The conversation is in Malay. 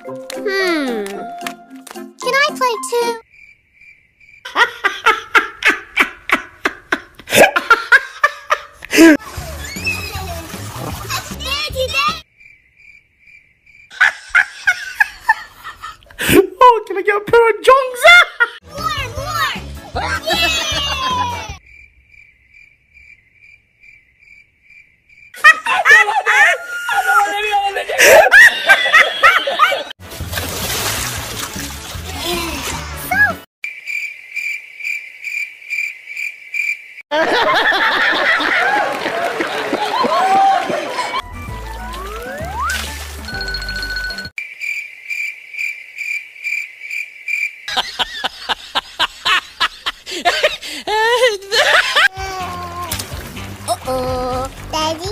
Can I play too? Oh, can I get a pair of jongs? More! Uh-oh, Daddy?